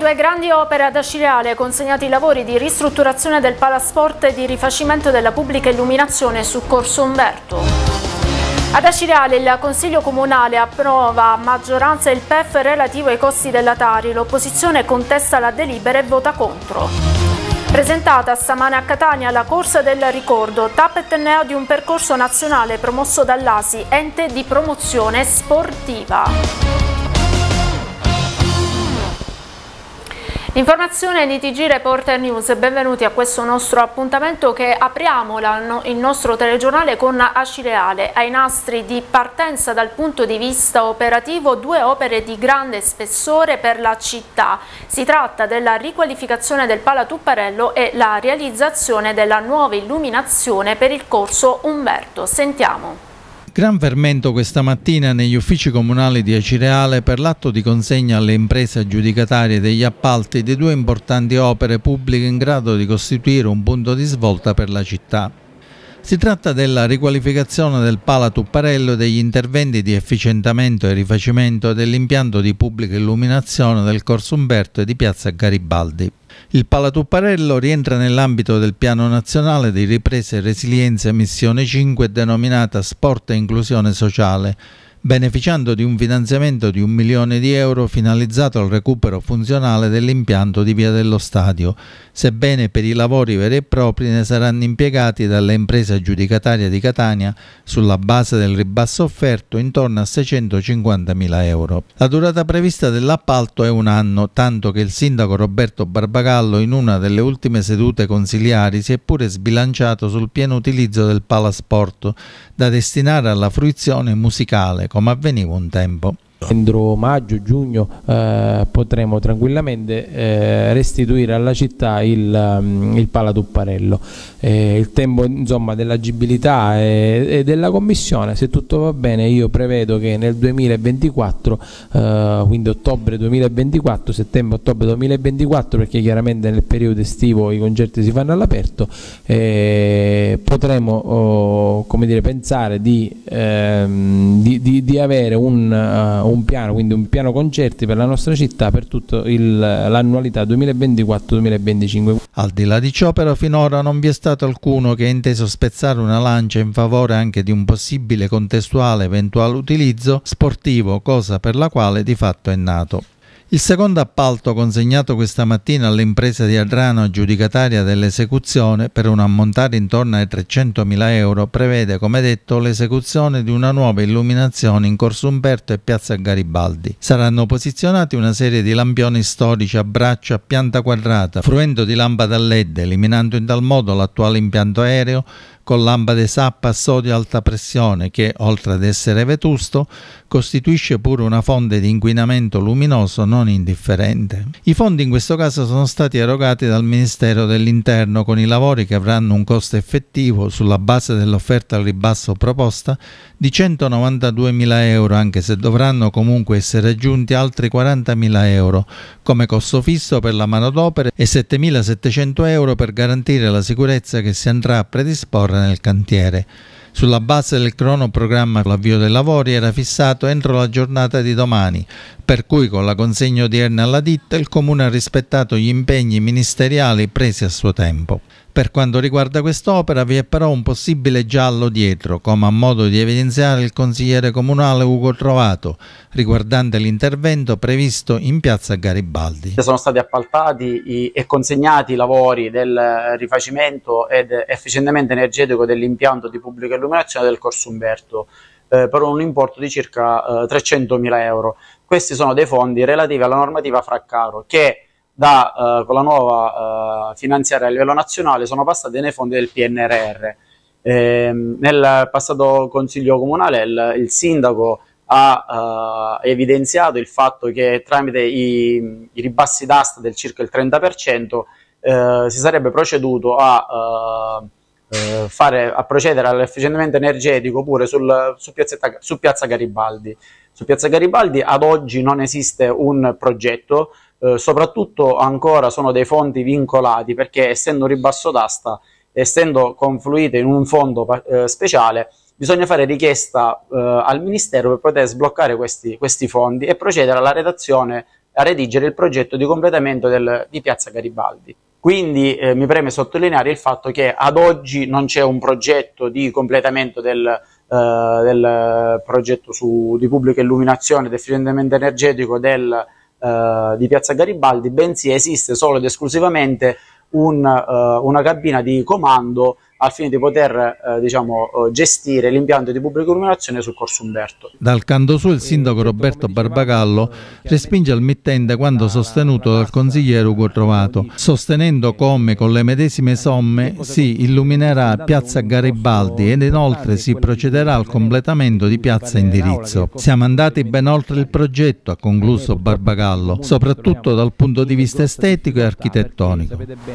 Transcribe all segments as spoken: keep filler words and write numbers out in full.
Due grandi opere ad Acireale, consegnati i lavori di ristrutturazione del palasport e di rifacimento della pubblica illuminazione su Corso Umberto. Ad Acireale il Consiglio Comunale approva a maggioranza il P E F relativo ai costi della Tari, l'opposizione contesta la delibera e vota contro. Presentata stamane a Catania la Corsa del Ricordo, Tappet Neo di un percorso nazionale promosso dall'A S I, ente di promozione sportiva. Informazione di T G Reporter News, benvenuti a questo nostro appuntamento che apriamo la, no, il nostro telegiornale con Acireale. Ai nastri di partenza dal punto di vista operativo due opere di grande spessore per la città. Si tratta della riqualificazione del Pala Tupparello e la realizzazione della nuova illuminazione per il Corso Umberto. Sentiamo. Gran fermento questa mattina negli uffici comunali di Acireale per l'atto di consegna alle imprese aggiudicatarie degli appalti di due importanti opere pubbliche in grado di costituire un punto di svolta per la città. Si tratta della riqualificazione del Pala Tupparello e degli interventi di efficientamento e rifacimento dell'impianto di pubblica illuminazione del Corso Umberto e di Piazza Garibaldi. Il Pala Tupparello rientra nell'ambito del Piano Nazionale di Ripresa e Resilienza Missione cinque denominata Sport e Inclusione Sociale, beneficiando di un finanziamento di un milione di euro finalizzato al recupero funzionale dell'impianto di Via dello Stadio, sebbene per i lavori veri e propri ne saranno impiegati dalle imprese aggiudicatarie di Catania sulla base del ribasso offerto intorno a seicentocinquantamila euro. La durata prevista dell'appalto è un anno, tanto che il sindaco Roberto Barbagallo in una delle ultime sedute consiliari si è pure sbilanciato sul pieno utilizzo del palasport da destinare alla fruizione musicale, come avveniva un tempo. Entro maggio, giugno eh, potremo tranquillamente eh, restituire alla città il, um, il Pala Tupparello. Eh, il tempo insomma dell'agibilità e, e della commissione, se tutto va bene, io prevedo che nel duemilaventiquattro, eh, quindi ottobre duemilaventiquattro, settembre-ottobre duemilaventiquattro, perché chiaramente nel periodo estivo i concerti si fanno all'aperto, eh, potremo oh, come dire, pensare di, ehm, di, di, di avere un uh, un piano, quindi un piano concerti per la nostra città per tutta l'annualità duemilaventiquattro duemilaventicinque. Al di là di ciò però finora non vi è stato alcuno che ha inteso spezzare una lancia in favore anche di un possibile contestuale eventuale utilizzo sportivo, cosa per la quale di fatto è nato. Il secondo appalto consegnato questa mattina all'impresa di Adrano aggiudicataria dell'esecuzione per un ammontare intorno ai trecentomila euro prevede, come detto, l'esecuzione di una nuova illuminazione in Corso Umberto e Piazza Garibaldi. Saranno posizionati una serie di lampioni storici a braccio a pianta quadrata, fruendo di lampade a L E D, eliminando in tal modo l'attuale impianto aereo con lampade S A P a sodio alta pressione che, oltre ad essere vetusto, costituisce pure una fonte di inquinamento luminoso non indifferente. I fondi in questo caso sono stati erogati dal Ministero dell'Interno con i lavori che avranno un costo effettivo, sulla base dell'offerta al ribasso proposta, di centonovantaduemila euro, anche se dovranno comunque essere aggiunti altri quarantamila euro come costo fisso per la manodopera e settemilasettecento euro per garantire la sicurezza che si andrà a predisporre nel cantiere. Sulla base del cronoprogramma l'avvio dei lavori era fissato entro la giornata di domani, per cui con la consegna odierna alla ditta il Comune ha rispettato gli impegni ministeriali presi a suo tempo. Per quanto riguarda quest'opera vi è però un possibile giallo dietro, come ha modo di evidenziare il consigliere comunale Ugo Trovato, riguardante l'intervento previsto in Piazza Garibaldi. Sono stati appaltati e consegnati i lavori del rifacimento ed efficientamento energetico dell'impianto di pubblica illuminazione del Corso Umberto eh, per un importo di circa eh, trecentomila euro. Questi sono dei fondi relativi alla normativa Fraccaro che da, uh, con la nuova uh, finanziaria a livello nazionale sono passate nei fondi del P N R R. Eh, nel passato Consiglio Comunale il, il Sindaco ha uh, evidenziato il fatto che tramite i, i ribassi d'asta del circa il trenta per cento uh, si sarebbe proceduto a, uh, uh, fare, a procedere all'efficientamento energetico pure sul, su, piazzetta, su Piazza Garibaldi. Su Piazza Garibaldi ad oggi non esiste un progetto. Eh, soprattutto ancora sono dei fondi vincolati perché essendo un ribasso d'asta, essendo confluite in un fondo eh, speciale, bisogna fare richiesta eh, al Ministero per poter sbloccare questi, questi fondi e procedere alla redazione a redigere il progetto di completamento del, di Piazza Garibaldi. Quindi eh, mi preme sottolineare il fatto che ad oggi non c'è un progetto di completamento del, eh, del progetto su, di pubblica illuminazione, del efficientamento energetico del, eh, di Piazza Garibaldi, bensì esiste solo ed esclusivamente un, uh, una cabina di comando al fine di poter eh, diciamo, gestire l'impianto di pubblica illuminazione sul Corso Umberto. Dal canto suo il sindaco Roberto Barbagallo respinge il mittente quanto sostenuto dal consigliere Ugo Trovato, sostenendo come con le medesime somme si illuminerà Piazza Garibaldi ed inoltre si procederà al completamento di Piazza Indirizzo. Siamo andati ben oltre il progetto, ha concluso Barbagallo, soprattutto dal punto di vista estetico e architettonico.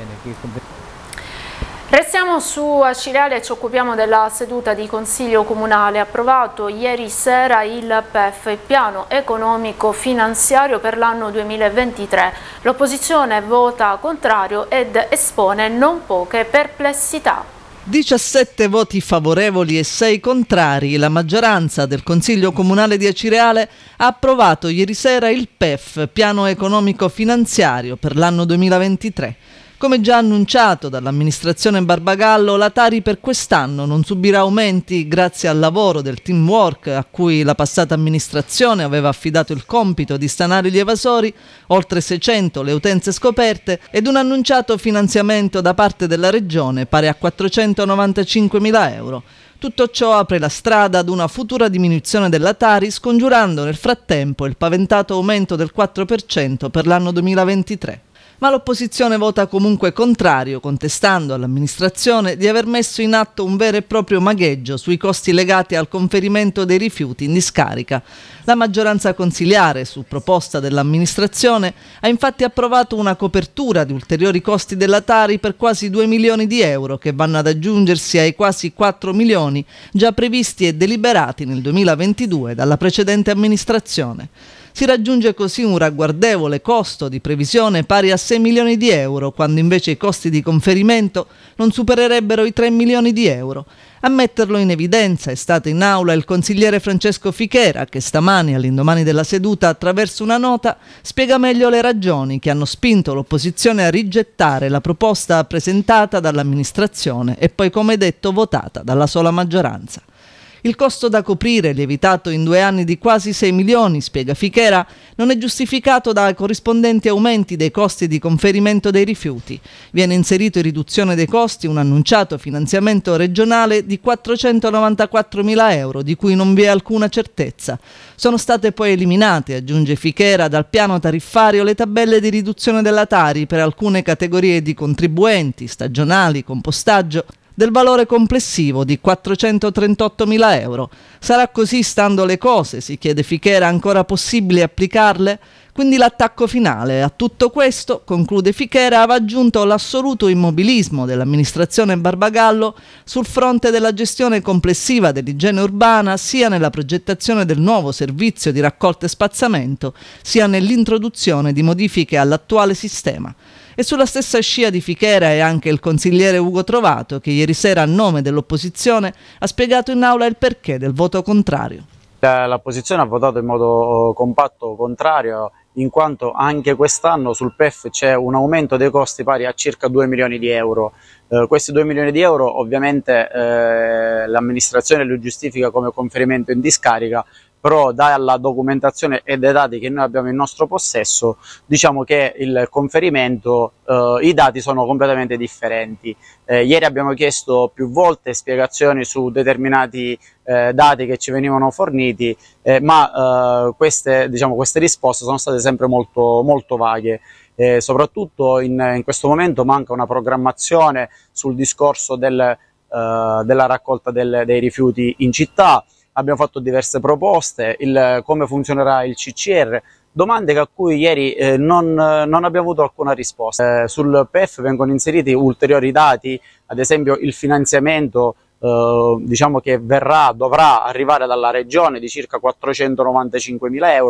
Restiamo su Acireale e ci occupiamo della seduta di Consiglio Comunale. Approvato ieri sera il P E F, il piano economico finanziario per l'anno duemilaventitré. L'opposizione vota contrario ed espone non poche perplessità. diciassette voti favorevoli e sei contrari. La maggioranza del Consiglio Comunale di Acireale ha approvato ieri sera il P E F, piano economico finanziario per l'anno duemilaventitré. Come già annunciato dall'amministrazione Barbagallo, la Tari per quest'anno non subirà aumenti grazie al lavoro del teamwork a cui la passata amministrazione aveva affidato il compito di stanare gli evasori, oltre seicento le utenze scoperte ed un annunciato finanziamento da parte della Regione pari a quattrocentonovantacinquemila euro. Tutto ciò apre la strada ad una futura diminuzione della Tari, scongiurando nel frattempo il paventato aumento del quattro per cento per l'anno duemilaventitré. Ma l'opposizione vota comunque contrario, contestando all'amministrazione di aver messo in atto un vero e proprio magheggio sui costi legati al conferimento dei rifiuti in discarica. La maggioranza consiliare, su proposta dell'amministrazione, ha infatti approvato una copertura di ulteriori costi della Tari per quasi due milioni di euro, che vanno ad aggiungersi ai quasi quattro milioni già previsti e deliberati nel duemilaventidue dalla precedente amministrazione. Si raggiunge così un ragguardevole costo di previsione pari a sei milioni di euro, quando invece i costi di conferimento non supererebbero i tre milioni di euro. A metterlo in evidenza è stato in aula il consigliere Francesco Fichera, che stamani, all'indomani della seduta, attraverso una nota, spiega meglio le ragioni che hanno spinto l'opposizione a rigettare la proposta presentata dall'amministrazione e poi, come detto, votata dalla sola maggioranza. Il costo da coprire, lievitato in due anni di quasi sei milioni, spiega Fichera, non è giustificato da corrispondenti aumenti dei costi di conferimento dei rifiuti. Viene inserito in riduzione dei costi un annunciato finanziamento regionale di quattrocentonovantaquattromila euro, di cui non vi è alcuna certezza. Sono state poi eliminate, aggiunge Fichera, dal piano tariffario le tabelle di riduzione della Tari per alcune categorie di contribuenti, stagionali, compostaggio, del valore complessivo di quattrocentotrentottomila euro. Sarà così stando le cose, si chiede Fichera, ancora possibile applicarle? Quindi l'attacco finale a tutto questo, conclude Fichera, aveva aggiunto l'assoluto immobilismo dell'amministrazione Barbagallo sul fronte della gestione complessiva dell'igiene urbana, sia nella progettazione del nuovo servizio di raccolta e spazzamento, sia nell'introduzione di modifiche all'attuale sistema. E sulla stessa scia di Fichera è anche il consigliere Ugo Trovato, che ieri sera a nome dell'opposizione ha spiegato in aula il perché del voto contrario. L'opposizione ha votato in modo compatto contrario, in quanto anche quest'anno sul P E F c'è un aumento dei costi pari a circa due milioni di euro. Eh, questi due milioni di euro ovviamente eh, l'amministrazione li giustifica come conferimento in discarica, però dalla documentazione e dai dati che noi abbiamo in nostro possesso diciamo che il conferimento, eh, i dati sono completamente differenti. Eh, ieri abbiamo chiesto più volte spiegazioni su determinati eh, dati che ci venivano forniti, eh, ma eh, queste, diciamo, queste risposte sono state sempre molto, molto vaghe. Eh, soprattutto in, in questo momento manca una programmazione sul discorso del, eh, della raccolta del, dei rifiuti in città. Abbiamo fatto diverse proposte, il, come funzionerà il C C R, domande a cui ieri eh, non, non abbiamo avuto alcuna risposta. Eh, sul P E F vengono inseriti ulteriori dati, ad esempio il finanziamento eh, diciamo che verrà, dovrà arrivare dalla Regione di circa quattrocentonovantacinquemila euro,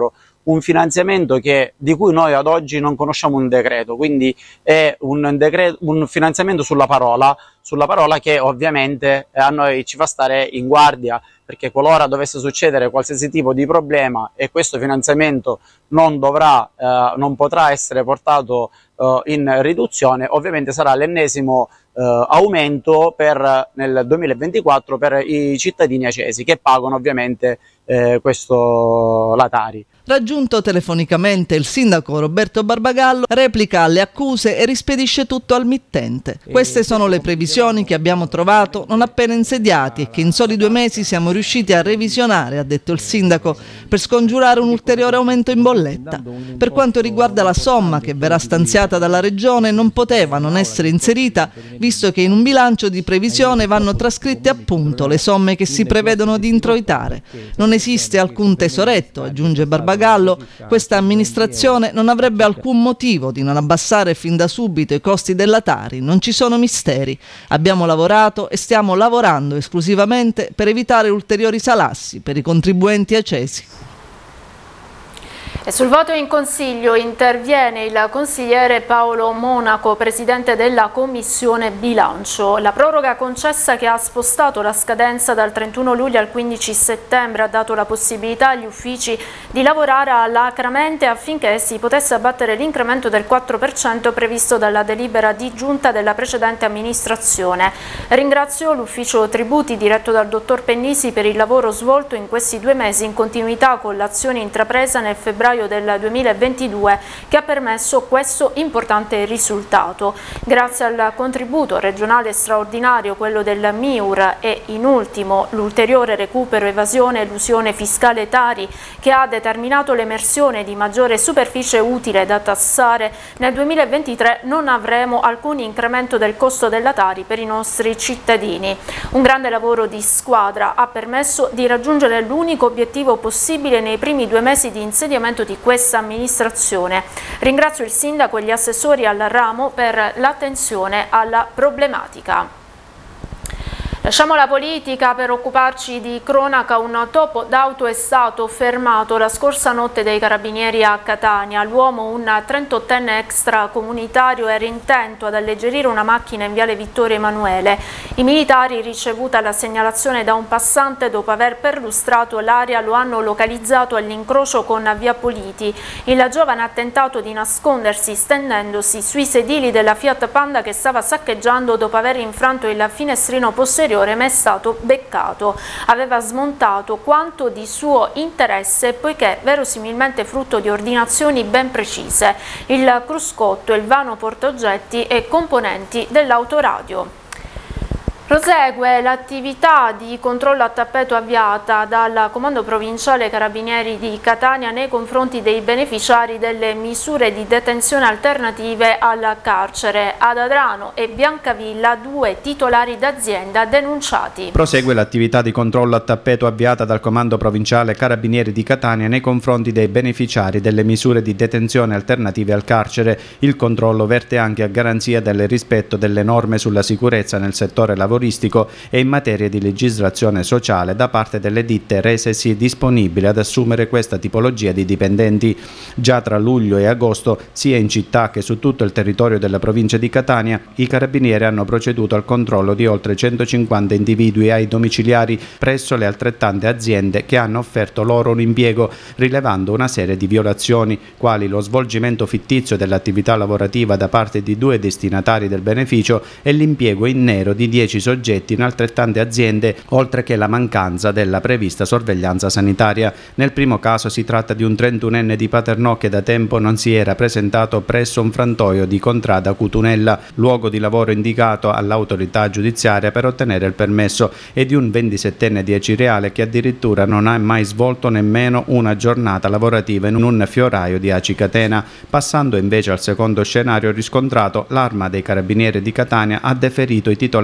un finanziamento che, di cui noi ad oggi non conosciamo un decreto, quindi è un, decreto, un finanziamento sulla parola, sulla parola che ovviamente a noi ci fa stare in guardia, perché qualora dovesse succedere qualsiasi tipo di problema e questo finanziamento non dovrà, eh, non potrà essere portato eh, in riduzione, ovviamente sarà l'ennesimo eh, aumento per, nel duemilaventiquattro per i cittadini acesi che pagano ovviamente eh, questo la Tari. Raggiunto telefonicamente il sindaco Roberto Barbagallo, replica alle accuse e rispedisce tutto al mittente. Queste sono le previsioni che abbiamo trovato non appena insediati e che in soli due mesi siamo riusciti a revisionare, ha detto il sindaco, per scongiurare un ulteriore aumento in bolletta. Per quanto riguarda la somma che verrà stanziata dalla Regione, non poteva non essere inserita, visto che in un bilancio di previsione vanno trascritte appunto le somme che si prevedono di introitare. Non esiste alcun tesoretto, aggiunge Barbagallo. Questa amministrazione non avrebbe alcun motivo di non abbassare fin da subito i costi della Tari, non ci sono misteri. Abbiamo lavorato e stiamo lavorando esclusivamente per evitare ulteriori salassi per i contribuenti acesi. E sul voto in Consiglio interviene il consigliere Paolo Monaco, presidente della Commissione Bilancio. La proroga concessa, che ha spostato la scadenza dal trentuno luglio al quindici settembre, ha dato la possibilità agli uffici di lavorare alacremente affinché si potesse abbattere l'incremento del quattro per cento previsto dalla delibera di giunta della precedente amministrazione. Ringrazio l'ufficio tributi diretto dal dottor Pennisi per il lavoro svolto in questi due mesi in continuità con l'azione intrapresa nel febbraio del duemilaventidue, che ha permesso questo importante risultato. Grazie al contributo regionale straordinario, quello del M I U R, e in ultimo l'ulteriore recupero evasione e elusione fiscale Tari, che ha determinato l'emersione di maggiore superficie utile da tassare, nel duemilaventitré non avremo alcun incremento del costo della Tari per i nostri cittadini. Un grande lavoro di squadra ha permesso di raggiungere l'unico obiettivo possibile nei primi due mesi di insediamento di questa amministrazione. Ringrazio il sindaco e gli assessori al ramo per l'attenzione alla problematica. Lasciamo la politica per occuparci di cronaca. Un topo d'auto è stato fermato la scorsa notte dai carabinieri a Catania. L'uomo, un trentottenne extracomunitario, era intento ad alleggerire una macchina in viale Vittorio Emanuele. I militari, ricevuta la segnalazione da un passante, dopo aver perlustrato l'area, lo hanno localizzato all'incrocio con via Politi. Il giovane ha tentato di nascondersi stendendosi sui sedili della Fiat Panda che stava saccheggiando dopo aver infranto il finestrino posteriore, ma è stato beccato. Aveva smontato quanto di suo interesse, poiché verosimilmente frutto di ordinazioni ben precise: il cruscotto, il vano portaoggetti e componenti dell'autoradio. Prosegue l'attività di controllo a tappeto avviata dal Comando Provinciale Carabinieri di Catania nei confronti dei beneficiari delle misure di detenzione alternative al carcere. Ad Adrano e Biancavilla due titolari d'azienda denunciati. Prosegue l'attività di controllo a tappeto avviata dal Comando Provinciale Carabinieri di Catania nei confronti dei beneficiari delle misure di detenzione alternative al carcere. Il controllo verte anche a garanzia del rispetto delle norme sulla sicurezza nel settore lavorativo e in materia di legislazione sociale da parte delle ditte resesi disponibili ad assumere questa tipologia di dipendenti. Già tra luglio e agosto, sia in città che su tutto il territorio della provincia di Catania, i carabinieri hanno proceduto al controllo di oltre centocinquanta individui ai domiciliari presso le altrettante aziende che hanno offerto loro un impiego, rilevando una serie di violazioni, quali lo svolgimento fittizio dell'attività lavorativa da parte di due destinatari del beneficio e l'impiego in nero di dieci soggetti in altrettante aziende, oltre che la mancanza della prevista sorveglianza sanitaria. Nel primo caso si tratta di un trentunenne di Paternò che da tempo non si era presentato presso un frantoio di Contrada Cutunella, luogo di lavoro indicato all'autorità giudiziaria per ottenere il permesso, e di un ventisettenne di Acireale che addirittura non ha mai svolto nemmeno una giornata lavorativa in un fioraio di Aci Catena. Passando invece al secondo scenario riscontrato, l'Arma dei Carabinieri di Catania ha deferito i titolari di sette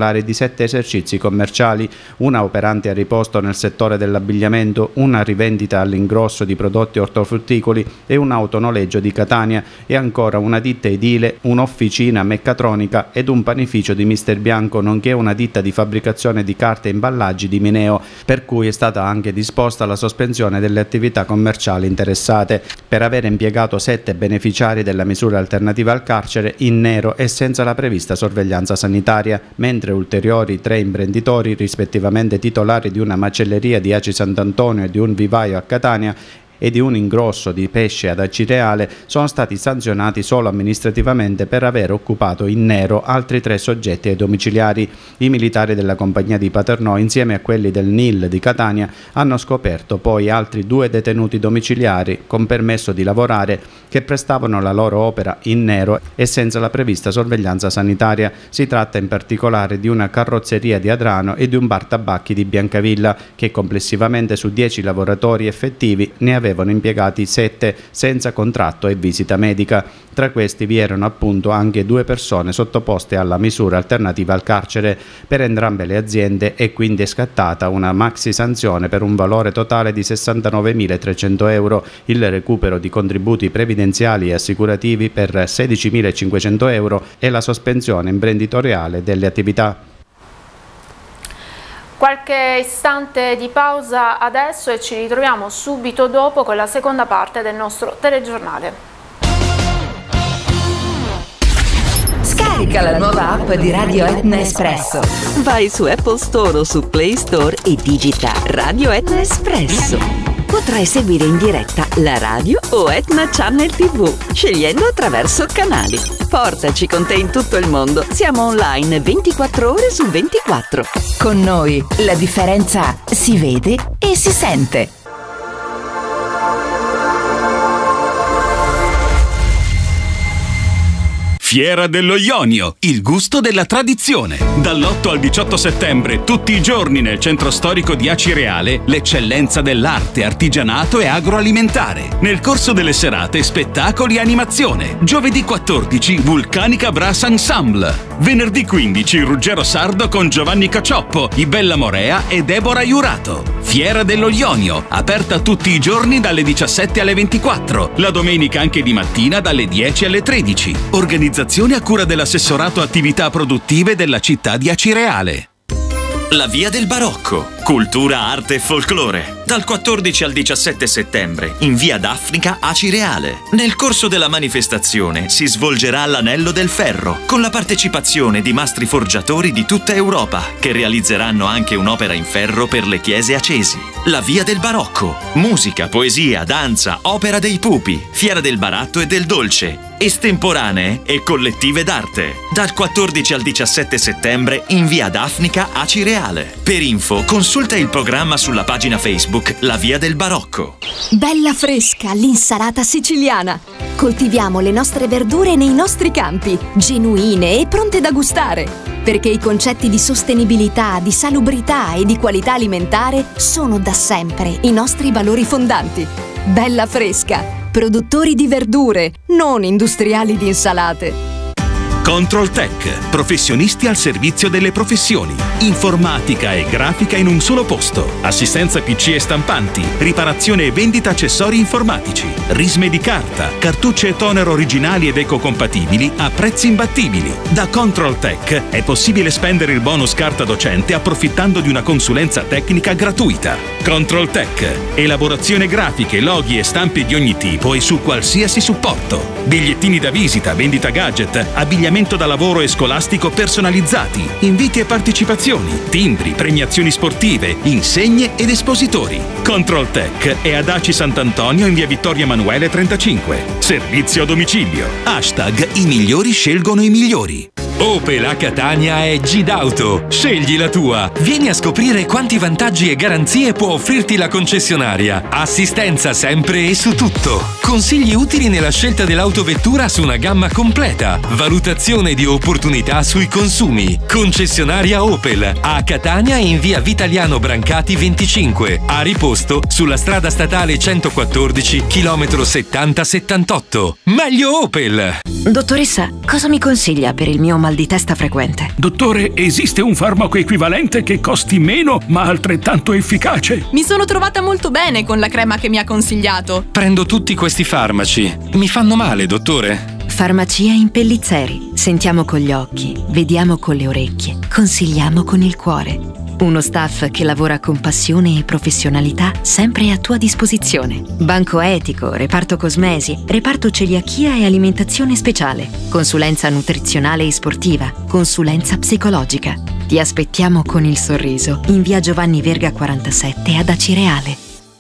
sette esercizi commerciali, una operante a riposto nel settore dell'abbigliamento, una rivendita all'ingrosso di prodotti ortofrutticoli e un autonoleggio di Catania, e ancora una ditta edile, un'officina meccatronica ed un panificio di Mister Bianco, nonché una ditta di fabbricazione di carte e imballaggi di Mineo, per cui è stata anche disposta la sospensione delle attività commerciali interessate, per aver impiegato sette beneficiari della misura alternativa al carcere in nero e senza la prevista sorveglianza sanitaria, mentre ulteriori tre imprenditori, rispettivamente titolari di una macelleria di Aci Sant'Antonio e di un vivaio a Catania e di un ingrosso di pesce ad Acireale, sono stati sanzionati solo amministrativamente per aver occupato in nero altri tre soggetti ai domiciliari. I militari della compagnia di Paternò, insieme a quelli del N I L di Catania, hanno scoperto poi altri due detenuti domiciliari con permesso di lavorare che prestavano la loro opera in nero e senza la prevista sorveglianza sanitaria. Si tratta in particolare di una carrozzeria di Adrano e di un bar tabacchi di Biancavilla, che complessivamente su dieci lavoratori effettivi ne avevano avevano impiegati sette senza contratto e visita medica. Tra questi vi erano appunto anche due persone sottoposte alla misura alternativa al carcere. Per entrambe le aziende è quindi scattata una maxi sanzione per un valore totale di sessantanovemilatrecento euro, il recupero di contributi previdenziali e assicurativi per sedicimilacinquecento euro e la sospensione imprenditoriale delle attività. Qualche istante di pausa adesso e ci ritroviamo subito dopo con la seconda parte del nostro telegiornale. Scarica la nuova app di Radio Etna Espresso. Vai su Apple Store o su Play Store e digita Radio Etna Espresso. Potrai seguire in diretta la radio o Etna Channel tivù, scegliendo attraverso canali. Portaci con te in tutto il mondo. Siamo online ventiquattro ore su ventiquattro. Con noi la differenza si vede e si sente. Fiera dello Ionio, il gusto della tradizione. Dall'otto al diciotto settembre, tutti i giorni nel centro storico di Acireale, l'eccellenza dell'arte, artigianato e agroalimentare. Nel corso delle serate, spettacoli e animazione. Giovedì quattordici, Vulcanica Brass Ensemble. Venerdì quindici, Ruggero Sardo con Giovanni Cacioppo, Ibella Morea e Deborah Iurato. Fiera dello Ionio, aperta tutti i giorni dalle diciassette alle ventiquattro, la domenica anche di mattina dalle dieci alle tredici. Organizzazione a cura dell'assessorato attività produttive della città di Acireale. La Via del Barocco, cultura, arte e folklore. Dal quattordici al diciassette settembre, in via Daffnica, Acireale. Nel corso della manifestazione si svolgerà l'Anello del Ferro, con la partecipazione di mastri forgiatori di tutta Europa, che realizzeranno anche un'opera in ferro per le chiese acesi. La Via del Barocco, musica, poesia, danza, opera dei pupi, fiera del baratto e del dolce, estemporanee e collettive d'arte. Dal quattordici al diciassette settembre in via Daffnica, Acireale. Per info consulta il programma sulla pagina Facebook La Via del Barocco. Bella fresca l'insalata siciliana. Coltiviamo le nostre verdure nei nostri campi, genuine e pronte da gustare, perché i concetti di sostenibilità, di salubrità e di qualità alimentare sono da sempre i nostri valori fondanti. Bella fresca, produttori di verdure, non industriali di insalate. Control Tech, professionisti al servizio delle professioni. Informatica e grafica in un solo posto. Assistenza P C e stampanti, riparazione e vendita accessori informatici, risme di carta, cartucce e toner originali ed ecocompatibili a prezzi imbattibili. Da Control Tech è possibile spendere il bonus carta docente approfittando di una consulenza tecnica gratuita. Control Tech, elaborazione grafiche, loghi e stampe di ogni tipo e su qualsiasi supporto. Bigliettini da visita, vendita gadget, abbigliamento da lavoro e scolastico personalizzati, inviti e partecipazioni, timbri, premiazioni sportive, insegne ed espositori. Control Tech è ad Aci Sant'Antonio in via Vittorio Emanuele trentacinque. Servizio a domicilio. Hashtag i migliori scelgono i migliori. Opel a Catania è Gidauto. Scegli la tua. Vieni a scoprire quanti vantaggi e garanzie può offrirti la concessionaria. Assistenza sempre e su tutto. Consigli utili nella scelta dell'autovettura su una gamma completa. Valutazione di opportunità sui consumi. Concessionaria Opel a Catania in via Vitaliano Brancati venticinque. A riposto sulla strada statale centoquattordici, chilometro settanta settantotto. Meglio Opel! Dottoressa, cosa mi consiglia per il mio malato mal di testa frequente. Dottore, esiste un farmaco equivalente che costi meno ma altrettanto efficace? Mi sono trovata molto bene con la crema che mi ha consigliato. Prendo tutti questi farmaci. Mi fanno male, dottore. Farmacia Impellizzeri. Sentiamo con gli occhi, vediamo con le orecchie, consigliamo con il cuore. Uno staff che lavora con passione e professionalità sempre a tua disposizione. Banco etico, reparto cosmesi, reparto celiachia e alimentazione speciale, consulenza nutrizionale e sportiva, consulenza psicologica. Ti aspettiamo con il sorriso in via Giovanni Verga quarantasette ad Acireale.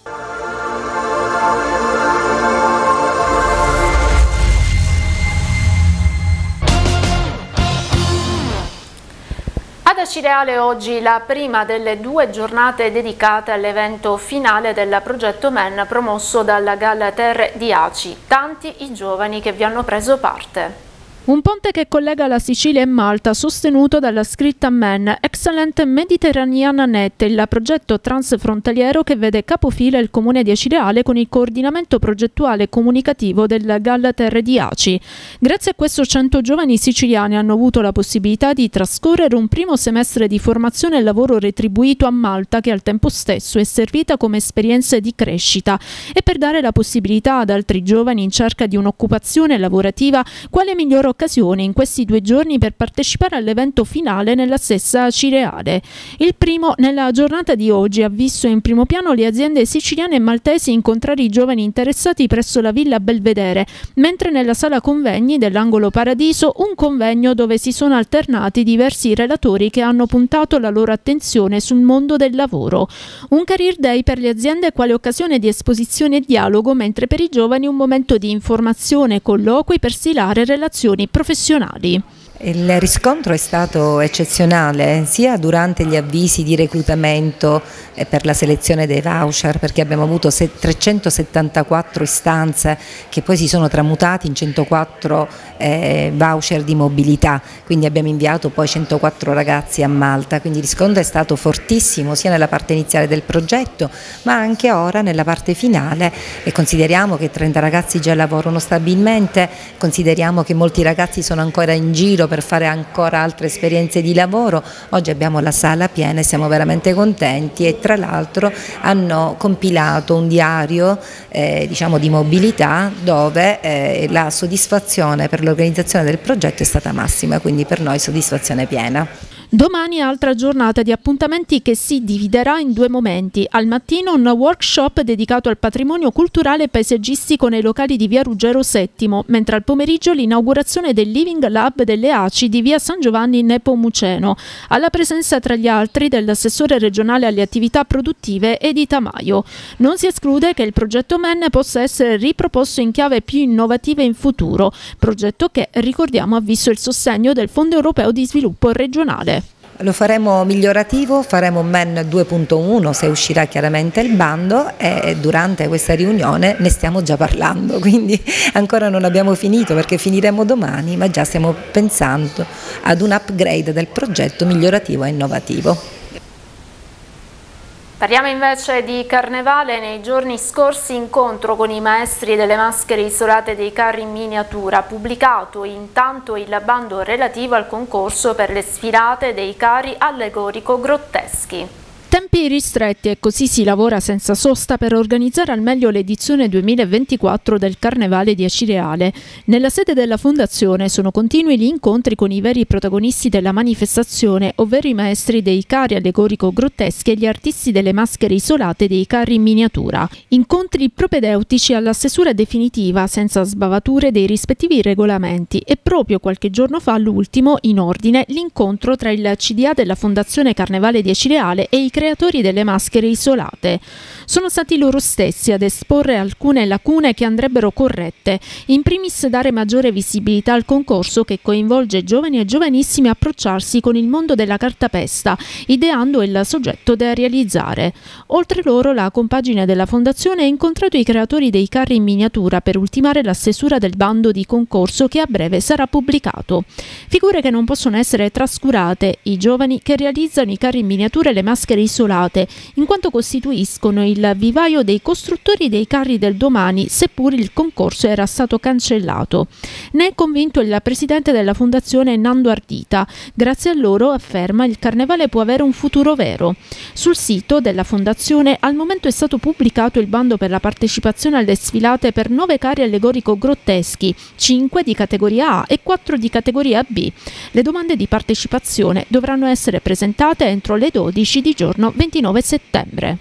Ad Acireale oggi la prima delle due giornate dedicate all'evento finale del progetto M E N promosso dalla Galla Terre di Aci. Tanti i giovani che vi hanno preso parte. Un ponte che collega la Sicilia e Malta, sostenuto dalla scritta M E N, Excellent Mediterranean Net, il progetto transfrontaliero che vede capofila il comune di Acireale con il coordinamento progettuale e comunicativo del Galla Terre di Aci. Grazie a questo cento giovani siciliani hanno avuto la possibilità di trascorrere un primo semestre di formazione e lavoro retribuito a Malta, che al tempo stesso è servita come esperienza di crescita, e per dare la possibilità ad altri giovani in cerca di un'occupazione lavorativa quale migliore occasione in questi due giorni per partecipare all'evento finale nella stessa Acireale. Il primo, nella giornata di oggi, ha visto in primo piano le aziende siciliane e maltesi incontrare i giovani interessati presso la Villa Belvedere, mentre nella sala convegni dell'Angolo Paradiso un convegno dove si sono alternati diversi relatori che hanno puntato la loro attenzione sul mondo del lavoro. Un career day per le aziende quale occasione di esposizione e dialogo, mentre per i giovani un momento di informazione e colloqui per stilare relazioni professionali. Il riscontro è stato eccezionale sia durante gli avvisi di reclutamento e per la selezione dei voucher, perché abbiamo avuto trecentosettantaquattro istanze che poi si sono tramutati in centoquattro eh, voucher di mobilità, quindi abbiamo inviato poi centoquattro ragazzi a Malta, quindi il riscontro è stato fortissimo sia nella parte iniziale del progetto ma anche ora nella parte finale, e consideriamo che trenta ragazzi già lavorano stabilmente, consideriamo che molti ragazzi sono ancora in giro per fare ancora altre esperienze di lavoro. Oggi abbiamo la sala piena e siamo veramente contenti, e tra l'altro hanno compilato un diario eh, diciamo di mobilità dove eh, la soddisfazione per l'organizzazione del progetto è stata massima, quindi per noi soddisfazione piena. Domani altra giornata di appuntamenti che si dividerà in due momenti. Al mattino un workshop dedicato al patrimonio culturale e paesaggistico nei locali di via Ruggero settimo, mentre al pomeriggio l'inaugurazione del Living Lab delle Aci di via San Giovanni Nepomuceno, alla presenza tra gli altri dell'assessore regionale alle attività produttive Edita Maio. Non si esclude che il progetto M E N possa essere riproposto in chiave più innovativa in futuro, progetto che, ricordiamo, ha visto il sostegno del Fondo Europeo di Sviluppo Regionale. Lo faremo migliorativo, faremo M E N due punto uno se uscirà chiaramente il bando, e durante questa riunione ne stiamo già parlando, quindi ancora non abbiamo finito perché finiremo domani, ma già stiamo pensando ad un upgrade del progetto migliorativo e innovativo. Parliamo invece di Carnevale. Nei giorni scorsi incontro con i maestri delle maschere isolate dei carri in miniatura, pubblicato intanto il bando relativo al concorso per le sfilate dei carri allegorico-grotteschi. Tempi ristretti, e così si lavora senza sosta per organizzare al meglio l'edizione duemilaventiquattro del Carnevale di Acireale. Nella sede della Fondazione sono continui gli incontri con i veri protagonisti della manifestazione, ovvero i maestri dei carri allegorico-grotteschi e gli artisti delle maschere isolate dei carri in miniatura. Incontri propedeutici alla stesura definitiva, senza sbavature dei rispettivi regolamenti, e proprio qualche giorno fa l'ultimo, in ordine, l'incontro tra il C D A della Fondazione Carnevale di Acireale e i creatori delle maschere isolate. Sono stati loro stessi ad esporre alcune lacune che andrebbero corrette, in primis dare maggiore visibilità al concorso che coinvolge giovani e giovanissimi a approcciarsi con il mondo della cartapesta, ideando il soggetto da realizzare. Oltre loro, la compagine della Fondazione ha incontrato i creatori dei carri in miniatura per ultimare la stesura del bando di concorso che a breve sarà pubblicato. Figure che non possono essere trascurate: i giovani che realizzano i carri in miniatura e le maschere isolate, in quanto costituiscono il vivaio dei costruttori dei carri del domani, seppur il concorso era stato cancellato. Ne è convinto il presidente della fondazione Nando Ardita. Grazie a loro, afferma, il carnevale può avere un futuro vero. Sul sito della fondazione al momento è stato pubblicato il bando per la partecipazione alle sfilate per nove carri allegorico-grotteschi, cinque di categoria A e quattro di categoria B. Le domande di partecipazione dovranno essere presentate entro le dodici di giorno ventinove settembre.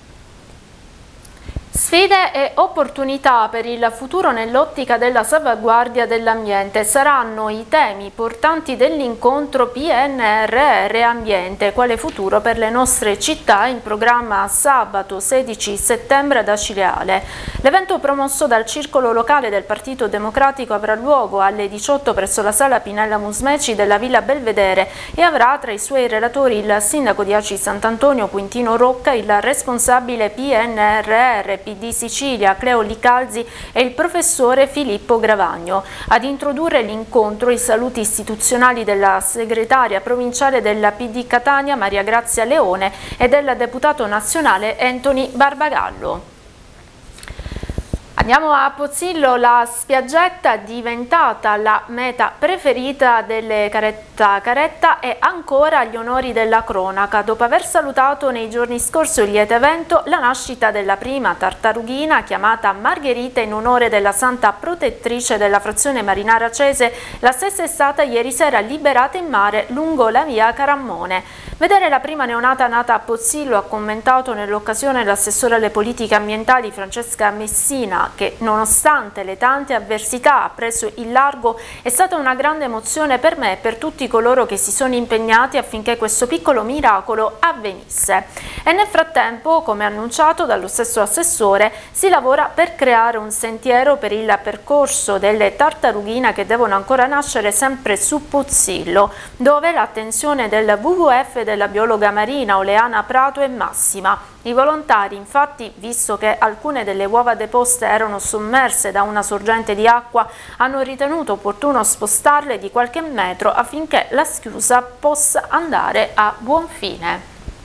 Sfide e opportunità per il futuro nell'ottica della salvaguardia dell'ambiente saranno i temi portanti dell'incontro P N R R Ambiente, quale futuro per le nostre città, in programma sabato sedici settembre ad Acireale. L'evento promosso dal circolo locale del Partito Democratico avrà luogo alle diciotto presso la sala Pinella Musmeci della Villa Belvedere e avrà tra i suoi relatori il sindaco di Aci Sant'Antonio Quintino Rocca, il responsabile P N R R P D Sicilia Cleo Licalzi e il professore Filippo Gravagno. Ad introdurre l'incontro i saluti istituzionali della segretaria provinciale della P D Catania Maria Grazia Leone e del deputato nazionale Anthony Barbagallo. Andiamo a Pozzillo, la spiaggetta diventata la meta preferita delle Caretta Caretta e ancora agli onori della cronaca. Dopo aver salutato nei giorni scorsi un lieto evento, la nascita della prima tartarughina chiamata Margherita in onore della santa protettrice della frazione marinara Cese, la stessa è stata ieri sera liberata in mare lungo la via Carammone. Vedere la prima neonata nata a Pozzillo, ha commentato nell'occasione l'assessore alle politiche ambientali Francesca Messina, che nonostante le tante avversità ha preso il largo, è stata una grande emozione per me e per tutti coloro che si sono impegnati affinché questo piccolo miracolo avvenisse. E nel frattempo, come annunciato dallo stesso assessore, si lavora per creare un sentiero per il percorso delle tartarughine che devono ancora nascere sempre su Pozzillo, dove l'attenzione del W W F e della biologa marina Oleana Prato è massima. I volontari, infatti, visto che alcune delle uova deposte erano sommerse da una sorgente di acqua, hanno ritenuto opportuno spostarle di qualche metro affinché la schiusa possa andare a buon fine.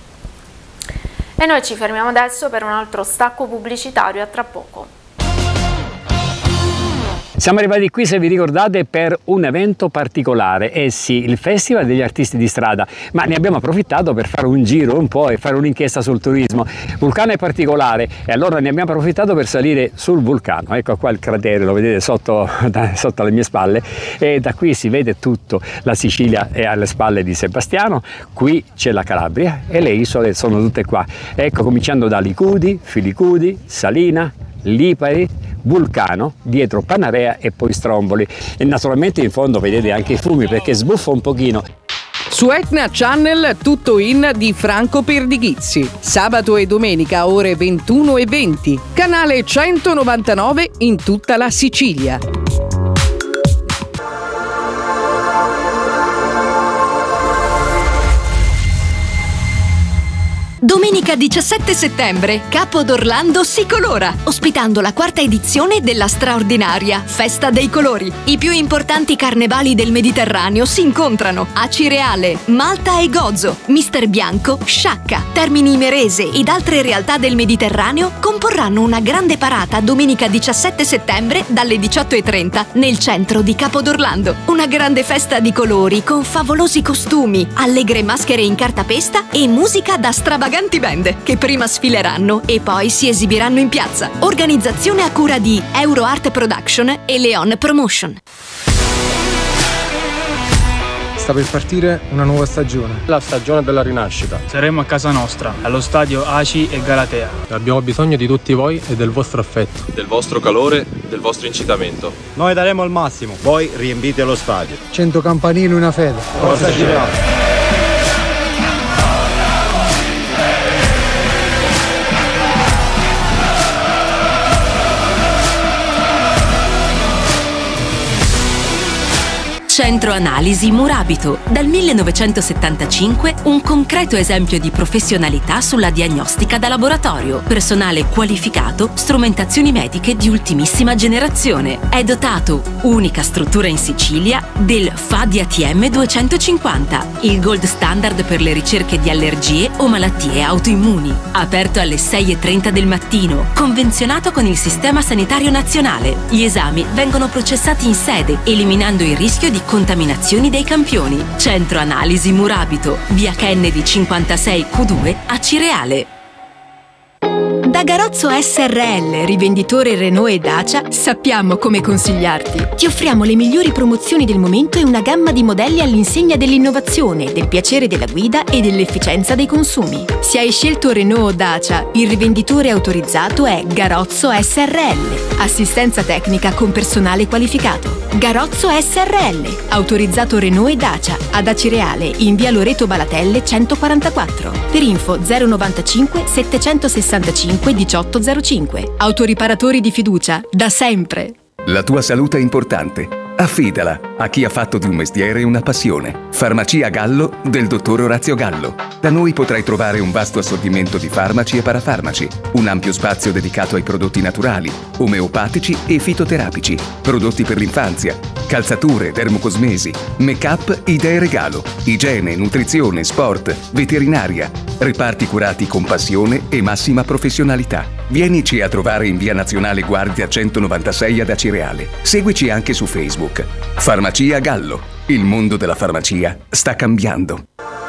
E noi ci fermiamo adesso per un altro stacco pubblicitario, a tra poco. Siamo arrivati qui, se vi ricordate, per un evento particolare, eh sì, il Festival degli Artisti di Strada, ma ne abbiamo approfittato per fare un giro un po' e fare un'inchiesta sul turismo. Vulcano è particolare e allora ne abbiamo approfittato per salire sul vulcano. Ecco qua il cratere, lo vedete sotto, da, sotto le mie spalle, e da qui si vede tutto. La Sicilia è alle spalle di Sebastiano, qui c'è la Calabria e le isole sono tutte qua. Ecco, cominciando da Licudi, Filicudi, Salina, Lipari, Vulcano, dietro Panarea e poi Stromboli, e naturalmente in fondo vedete anche i fumi perché sbuffa un pochino. Su Etna Channel tutto in di Franco Perdighizzi, sabato e domenica ore ventuno e venti, canale centonovantanove in tutta la Sicilia. Domenica diciassette settembre, Capo d'Orlando si colora, ospitando la quarta edizione della straordinaria Festa dei Colori. I più importanti carnevali del Mediterraneo si incontrano. Acireale, Malta e Gozo, Mister Bianco, Sciacca, Termini Imerese ed altre realtà del Mediterraneo comporranno una grande parata domenica diciassette settembre dalle diciotto e trenta nel centro di Capo d'Orlando. Una grande festa di colori con favolosi costumi, allegre maschere in cartapesta e musica da stravaganti band che prima sfileranno e poi si esibiranno in piazza. Organizzazione a cura di Euroart Production e Leon Promotion. Sta per partire una nuova stagione. La stagione della rinascita. Saremo a casa nostra, allo stadio Aci e Galatea. Abbiamo bisogno di tutti voi e del vostro affetto. Del vostro calore, del vostro incitamento. Noi daremo il massimo, voi riempite lo stadio. cento campanili, una fede. Forza Acireale. Centro Analisi Murabito. Dal millenovecentosettantacinque un concreto esempio di professionalità sulla diagnostica da laboratorio. Personale qualificato, strumentazioni mediche di ultimissima generazione. È dotato, unica struttura in Sicilia, del F A D I A T M duecentocinquanta, il gold standard per le ricerche di allergie o malattie autoimmuni. Aperto alle sei e trenta del mattino, convenzionato con il Sistema Sanitario Nazionale. Gli esami vengono processati in sede, eliminando il rischio di contaminazioni dei campioni. Centro Analisi Murabito, via Kennedy cinquantasei Q due a Cireale. Da Garozzo S R L, rivenditore Renault e Dacia, sappiamo come consigliarti. Ti offriamo le migliori promozioni del momento e una gamma di modelli all'insegna dell'innovazione, del piacere della guida e dell'efficienza dei consumi. Se hai scelto Renault o Dacia, il rivenditore autorizzato è Garozzo S R L. Assistenza tecnica con personale qualificato. Garozzo S R L, autorizzato Renault e Dacia, ad Acireale, in via Loreto Balatelle centoquarantaquattro. Per info zero novantacinque settecentosessantacinque diciotto zero cinque. Autoriparatori di fiducia, da sempre. La tua salute è importante. Affidala a chi ha fatto di un mestiere una passione. Farmacia Gallo del dottor Orazio Gallo. Da noi potrai trovare un vasto assortimento di farmaci e parafarmaci, un ampio spazio dedicato ai prodotti naturali, omeopatici e fitoterapici, prodotti per l'infanzia, calzature, dermocosmesi, make-up, idee regalo, igiene, nutrizione, sport, veterinaria, reparti curati con passione e massima professionalità. Vienici a trovare in via Nazionale Guardia centonovantasei ad Acireale. Seguici anche su Facebook. Farmacia Gallo. Il mondo della farmacia sta cambiando.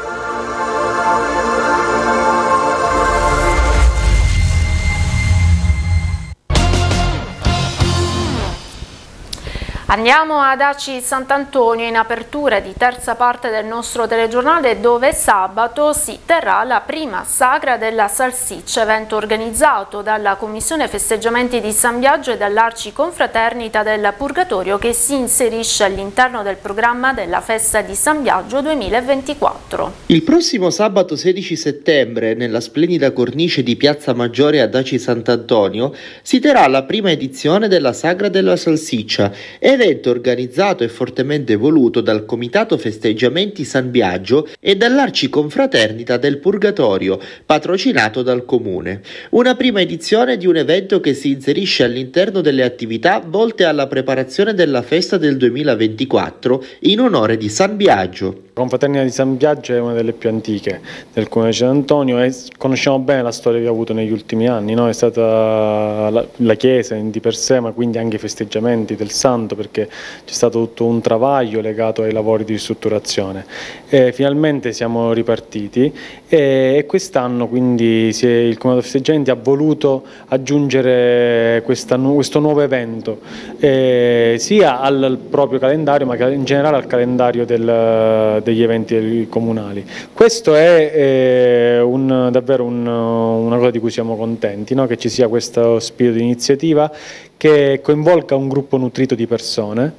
Andiamo ad Aci Sant'Antonio in apertura di terza parte del nostro telegiornale, dove sabato si terrà la prima sagra della salsiccia, evento organizzato dalla Commissione Festeggiamenti di San Biagio e dall'Arciconfraternita del Purgatorio, che si inserisce all'interno del programma della Festa di San Biagio duemilaventiquattro. Il prossimo sabato sedici settembre, nella splendida cornice di Piazza Maggiore ad Aci Sant'Antonio, si terrà la prima edizione della Sagra della Salsiccia, evento organizzato e fortemente voluto dal Comitato Festeggiamenti San Biagio e dall'Arciconfraternita del Purgatorio, patrocinato dal Comune. Una prima edizione di un evento che si inserisce all'interno delle attività volte alla preparazione della festa del duemilaventiquattro in onore di San Biagio. La Confraternita di San Biagio è una delle più antiche del Comune di San Antonio e conosciamo bene la storia che ha avuto negli ultimi anni, no? È stata la, la Chiesa di per sé, ma quindi anche i festeggiamenti del Santo, perché c'è stato tutto un travaglio legato ai lavori di ristrutturazione. E finalmente siamo ripartiti e, e quest'anno quindi si è, il Comitato Festeggiamenti ha voluto aggiungere questa, questo nuovo evento eh, sia al proprio calendario, ma in generale al calendario del degli eventi comunali. Questo è eh, un, davvero un, una cosa di cui siamo contenti, no? Che ci sia questo spirito di iniziativa che coinvolga un gruppo nutrito di persone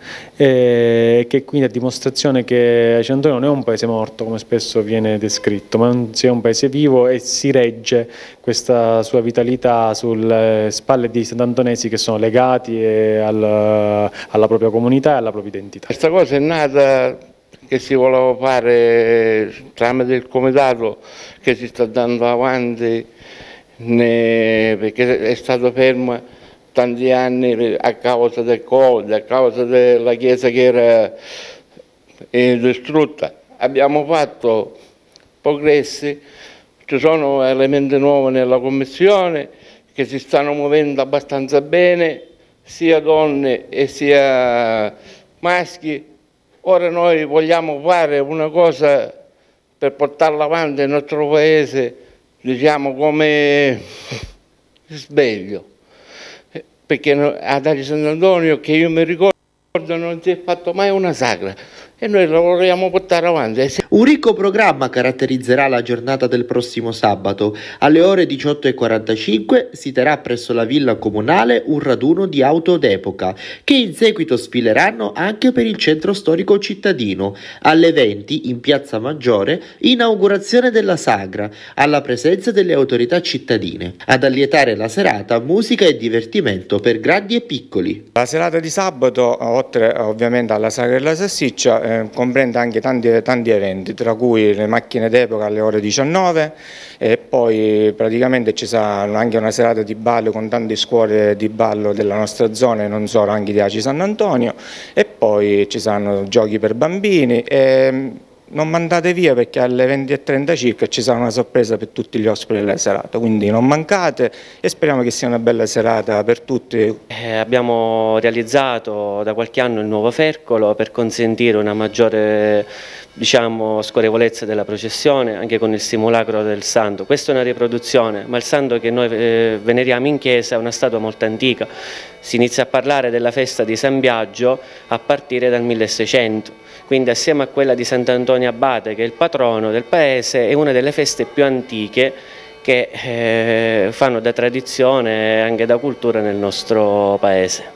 e eh, che quindi è dimostrazione che San Antonio non è un paese morto come spesso viene descritto, ma sia un paese vivo e si regge questa sua vitalità sulle spalle di sant'antonesi che sono legati al, alla propria comunità e alla propria identità. Questa cosa è nata che si voleva fare tramite il comitato che si sta dando avanti ne, perché è stato fermo tanti anni a causa del Covid, a causa della chiesa che era eh, distrutta. Abbiamo fatto progressi, ci sono elementi nuovi nella commissione che si stanno muovendo abbastanza bene, sia donne e sia maschi. Ora noi vogliamo fare una cosa per portarla avanti nel nostro paese, diciamo come sveglio, perché ad Aci Sant'Antonio, che io mi ricordo, non si è fatto mai una sagra e noi la vogliamo portare avanti. Un ricco programma caratterizzerà la giornata del prossimo sabato. Alle ore diciotto e quarantacinque si terrà presso la villa comunale un raduno di auto d'epoca che in seguito sfileranno anche per il centro storico cittadino. Alle venti in Piazza Maggiore inaugurazione della sagra alla presenza delle autorità cittadine. Ad allietare la serata musica e divertimento per grandi e piccoli. La serata di sabato, oltre ovviamente alla sagra della salsiccia, eh, comprende anche tanti, tanti eventi, tra cui le macchine d'epoca alle ore diciannove e poi praticamente ci sarà anche una serata di ballo con tante scuole di ballo della nostra zona e non solo, anche di Aci Sant'Antonio, e poi ci saranno giochi per bambini. E non mandate via perché alle venti e trenta circa ci sarà una sorpresa per tutti gli ospiti della serata, quindi non mancate e speriamo che sia una bella serata per tutti. Eh, abbiamo realizzato da qualche anno il nuovo fercolo per consentire una maggiore, diciamo, scorrevolezza della processione anche con il simulacro del santo. Questa è una riproduzione, ma il santo che noi eh, veneriamo in chiesa è una statua molto antica. Si inizia a parlare della festa di San Biagio a partire dal milleseicento. Quindi assieme a quella di Sant'Antonio Abate, che è il patrono del paese, è una delle feste più antiche che eh, fanno da tradizione e anche da cultura nel nostro paese.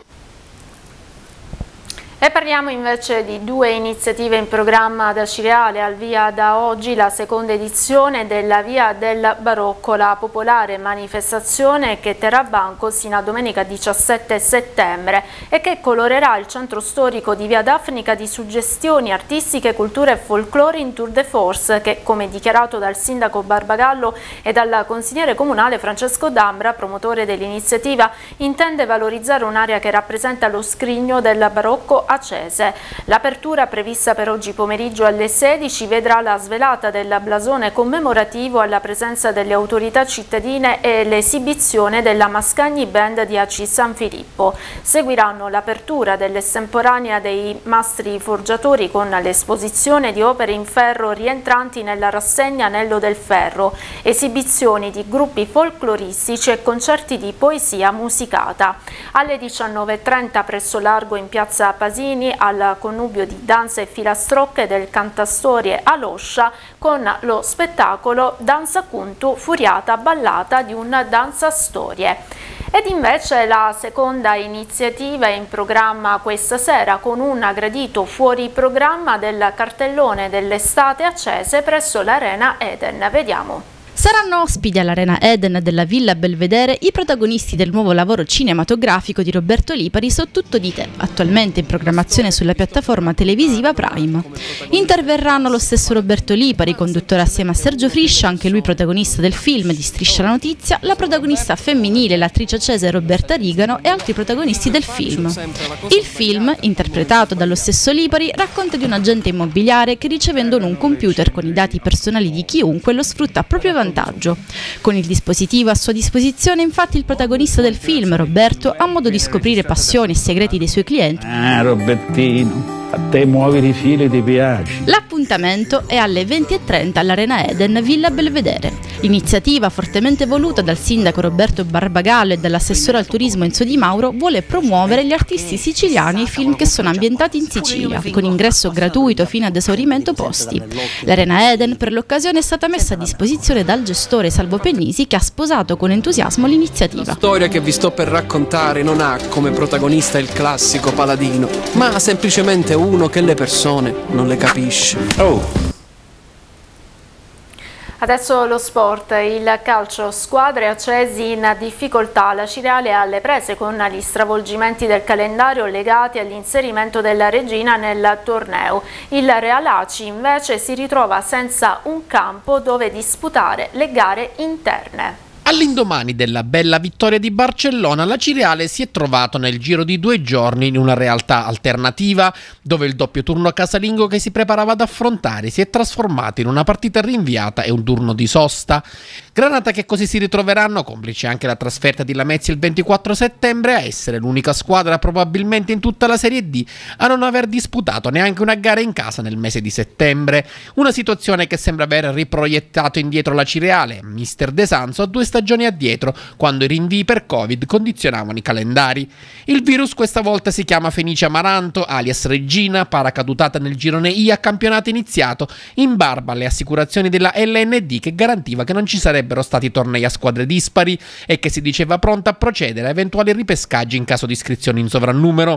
E parliamo invece di due iniziative in programma ad Acireale. Al via da oggi la seconda edizione della Via del Barocco, la popolare manifestazione che terrà banco sino a domenica diciassette settembre e che colorerà il centro storico di Via d'Africa di suggestioni artistiche, cultura e folklore in tour de force che, come dichiarato dal sindaco Barbagallo e dal consigliere comunale Francesco D'Ambra, promotore dell'iniziativa, intende valorizzare un'area che rappresenta lo scrigno del barocco acese. L'apertura, prevista per oggi pomeriggio alle sedici, vedrà la svelata del blasone commemorativo alla presenza delle autorità cittadine e l'esibizione della Mascagni Band di Aci San Filippo. Seguiranno l'apertura dell'estemporanea dei mastri forgiatori con l'esposizione di opere in ferro rientranti nella rassegna Anello del Ferro, esibizioni di gruppi folcloristici e concerti di poesia musicata. Alle diciannove e trenta presso largo in piazza Pasini, al connubio di danze e filastrocche del cantastorie Aloscia con lo spettacolo Danza Cuntu Furiata Ballata di un danzastorie. Ed invece la seconda iniziativa è in programma questa sera con un gradito fuori programma del cartellone dell'estate accese presso l'Arena Eden. Vediamo. Saranno ospiti all'Arena Eden della Villa Belvedere i protagonisti del nuovo lavoro cinematografico di Roberto Lipari, So tutto di te, attualmente in programmazione sulla piattaforma televisiva Prime. Interverranno lo stesso Roberto Lipari, conduttore assieme a Sergio Friscia, anche lui protagonista del film di Striscia la Notizia, la protagonista femminile, l'attrice accese Roberta Rigano e altri protagonisti del film. Il film, interpretato dallo stesso Lipari, racconta di un agente immobiliare che, ricevendo un computer con i dati personali di chiunque, lo sfrutta a proprio vantaggio. Con il dispositivo a sua disposizione, infatti, il protagonista del film, Roberto, ha modo di scoprire passioni e segreti dei suoi clienti. Ah, Robertino, a te muovi i fili ti piace. L'appuntamento è alle venti e trenta all'Arena Eden, Villa Belvedere. L'iniziativa, fortemente voluta dal sindaco Roberto Barbagallo e dall'assessore al turismo Enzo Di Mauro, vuole promuovere gli artisti siciliani e i film che sono ambientati in Sicilia, con ingresso gratuito fino ad esaurimento posti. L'Arena Eden per l'occasione è stata messa a disposizione dal gestore Salvo Pennisi, che ha sposato con entusiasmo l'iniziativa. La storia che vi sto per raccontare non ha come protagonista il classico paladino, ma semplicemente uno che le persone non le capisce. Oh! Adesso lo sport, il calcio, squadre accesi in difficoltà, la Acireale è alle prese con gli stravolgimenti del calendario legati all'inserimento della Regina nel torneo. Il Real Aci invece si ritrova senza un campo dove disputare le gare interne. All'indomani della bella vittoria di Barcellona, l'Acireale si è trovato nel giro di due giorni in una realtà alternativa, dove il doppio turno casalingo che si preparava ad affrontare si è trasformato in una partita rinviata e un turno di sosta. Granata che così si ritroveranno, complice anche la trasferta di Lamezia il ventiquattro settembre, a essere l'unica squadra probabilmente in tutta la Serie D a non aver disputato neanche una gara in casa nel mese di settembre. Una situazione che sembra aver riproiettato indietro l'Acireale, mister De Sanzo, a due stagioni addietro, quando i rinvii per Covid condizionavano i calendari. Il virus questa volta si chiama Fenice Amaranto, alias Regina, paracadutata nel girone I a campionato iniziato, in barba alle assicurazioni della L N D che garantiva che non ci sarebbero stati tornei a squadre dispari e che si diceva pronta a procedere a eventuali ripescaggi in caso di iscrizioni in sovrannumero.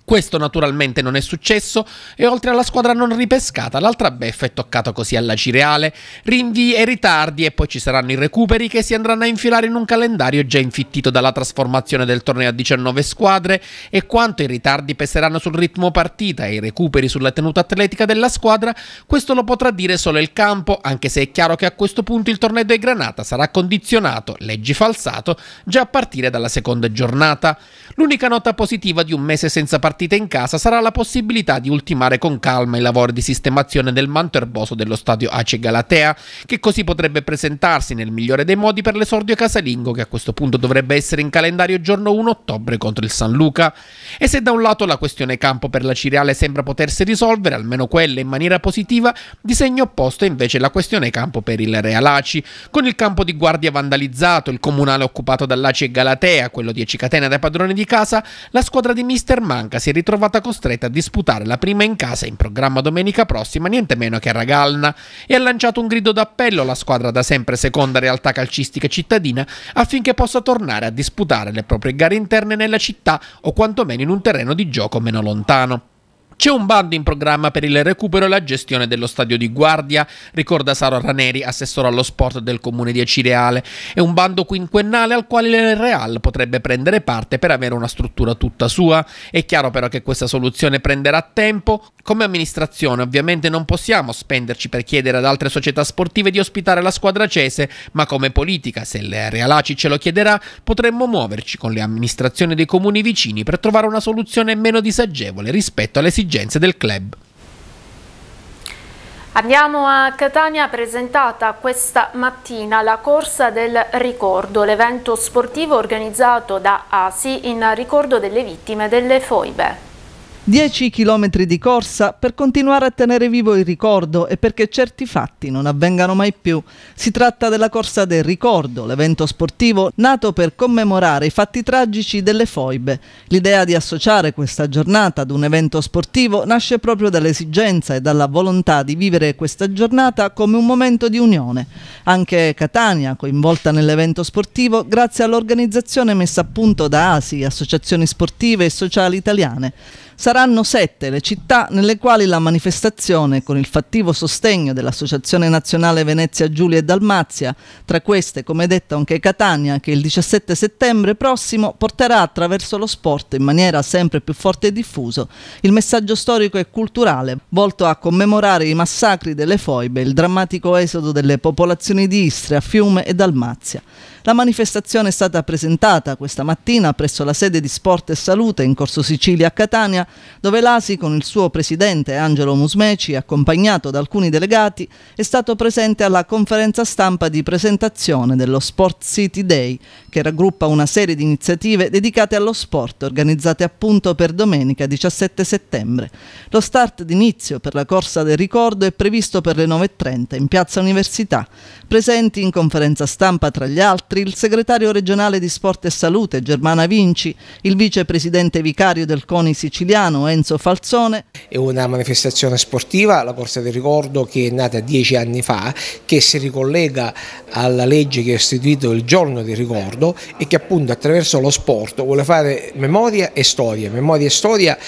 Questo naturalmente non è successo e oltre alla squadra non ripescata, l'altra beffa è toccata così alla Cireale. Rinvii e ritardi e poi ci saranno i recuperi che si andranno a infilare in un calendario già infittito dalla trasformazione del torneo a diciannove squadre, e quanto i ritardi peseranno sul ritmo partita e i recuperi sulla tenuta atletica della squadra, questo lo potrà dire solo il campo, anche se è chiaro che a questo punto il torneo dei Granata sarà condizionato, leggi falsato, già a partire dalla seconda giornata. L'unica nota positiva di un mese senza partita in casa sarà la possibilità di ultimare con calma i lavori di sistemazione del manto erboso dello stadio A C I Galatea, che così potrebbe presentarsi nel migliore dei modi per l'esordio casalingo, che a questo punto dovrebbe essere in calendario giorno primo ottobre contro il San Luca. E se da un lato la questione campo per la Cireale sembra potersi risolvere, almeno quella in maniera positiva, di segno opposto è invece la questione campo per il Real Aci, con il campo di Guardia vandalizzato, il comunale occupato dall'A C I Galatea, quello di Ecicatena dai padroni di casa, la squadra di mister Manca si è ritrovata costretta a disputare la prima in casa in programma domenica prossima, niente meno che a Ragalna, e ha lanciato un grido d'appello alla squadra da sempre seconda realtà calcistica cittadina affinché possa tornare a disputare le proprie gare interne nella città o quantomeno in un terreno di gioco meno lontano. C'è un bando in programma per il recupero e la gestione dello stadio di Guardia, ricorda Saro Raneri, assessore allo sport del comune di Acireale. È un bando quinquennale al quale il Real potrebbe prendere parte per avere una struttura tutta sua. È chiaro però che questa soluzione prenderà tempo. Come amministrazione ovviamente non possiamo spenderci per chiedere ad altre società sportive di ospitare la squadra acese, ma come politica, se il Real Aci ce lo chiederà, potremmo muoverci con le amministrazioni dei comuni vicini per trovare una soluzione meno disagevole rispetto alle esigenze del club. Andiamo a Catania, presentata questa mattina la Corsa del Ricordo, l'evento sportivo organizzato da A S I in ricordo delle vittime delle foibe. dieci chilometri di corsa per continuare a tenere vivo il ricordo e perché certi fatti non avvengano mai più. Si tratta della Corsa del Ricordo, l'evento sportivo nato per commemorare i fatti tragici delle foibe. L'idea di associare questa giornata ad un evento sportivo nasce proprio dall'esigenza e dalla volontà di vivere questa giornata come un momento di unione. Anche Catania, coinvolta nell'evento sportivo, grazie all'organizzazione messa a punto da A S I, associazioni sportive e sociali italiane. Saranno sette le città nelle quali la manifestazione, con il fattivo sostegno dell'Associazione Nazionale Venezia Giulia e Dalmazia, tra queste come detto anche Catania, che il diciassette settembre prossimo porterà attraverso lo sport in maniera sempre più forte e diffuso il messaggio storico e culturale volto a commemorare i massacri delle foibe, il drammatico esodo delle popolazioni di Istria, Fiume e Dalmazia. La manifestazione è stata presentata questa mattina presso la sede di Sport e Salute in Corso Sicilia a Catania, dove l'A S I con il suo presidente Angelo Musmeci, accompagnato da alcuni delegati, è stato presente alla conferenza stampa di presentazione dello Sport City Day, che raggruppa una serie di iniziative dedicate allo sport organizzate appunto per domenica diciassette settembre. Lo start d'inizio per la Corsa del Ricordo è previsto per le nove e trenta in Piazza Università. Presenti in conferenza stampa tra gli altri il segretario regionale di Sport e Salute Germana Vinci, il vicepresidente vicario del CONI siciliano Enzo Falzone. È una manifestazione sportiva, la Corsa del Ricordo, che è nata dieci anni fa, che si ricollega alla legge che ha istituito il giorno del ricordo e che appunto attraverso lo sport vuole fare memoria e storia, memoria e storia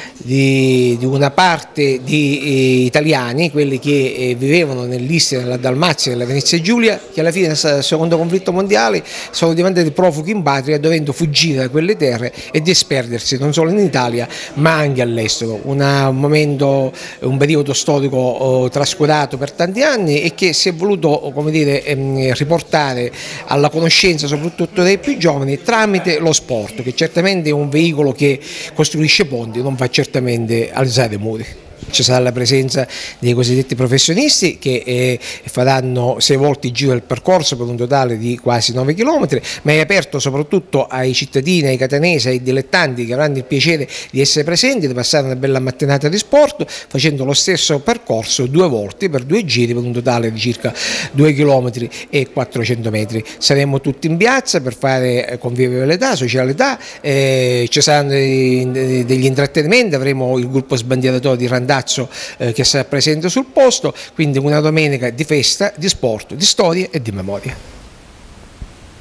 Di, di una parte di eh, italiani, quelli che eh, vivevano nell'Istria, nella Dalmazia e nella Venezia Giulia, che alla fine del secondo conflitto mondiale sono diventati profughi in patria, dovendo fuggire da quelle terre e disperdersi non solo in Italia ma anche all'estero. Un momento, un periodo storico oh, trascurato per tanti anni e che si è voluto, come dire, ehm, riportare alla conoscenza soprattutto dei più giovani tramite lo sport, che certamente è un veicolo che costruisce ponti, non fa certamente alzare muri. Ci sarà la presenza dei cosiddetti professionisti che eh, faranno sei volte il giro del percorso per un totale di quasi nove chilometri, ma è aperto soprattutto ai cittadini, ai catanesi, ai dilettanti che avranno il piacere di essere presenti, di passare una bella mattinata di sport facendo lo stesso percorso due volte per due giri per un totale di circa due chilometri e quattrocento metri. Saremo tutti in piazza per fare convivialità, socialità, eh, ci saranno dei, degli intrattenimenti, avremo il gruppo sbandieratori di Randazzo eh, che sarà presente sul posto, quindi una domenica di festa, di sport, di storia e di memoria.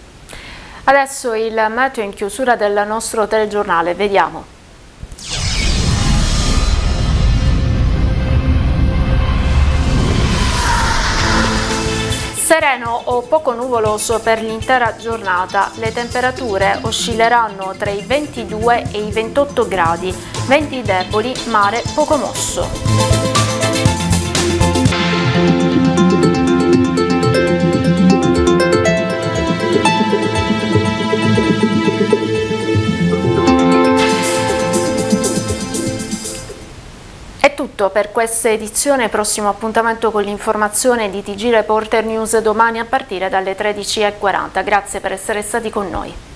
Adesso il meteo in chiusura del nostro telegiornale, vediamo. nuvoloso per l'intera giornata. Le temperature oscilleranno tra i ventidue e i ventotto gradi, venti deboli, mare poco mosso. È tutto per questa edizione, prossimo appuntamento con l'informazione di T G Reporter News domani a partire dalle tredici e quaranta. Grazie per essere stati con noi.